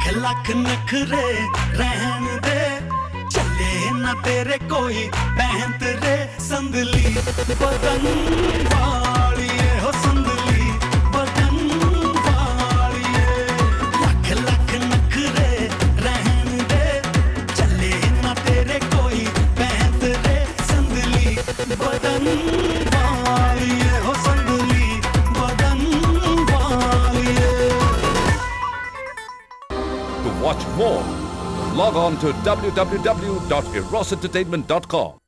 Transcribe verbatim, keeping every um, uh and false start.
लख नखरे रहन दे, चले ना तेरे कोई पैंत रे। संदली बदन वालिए हो संदली बदन वालिए, लख लख नखरे रहन दे, चले ना तेरे कोई पैंत रे। संदली बदन वालिए हो संदली बदन वालिए। To watch more, log on to w w w dot eros entertainment dot com.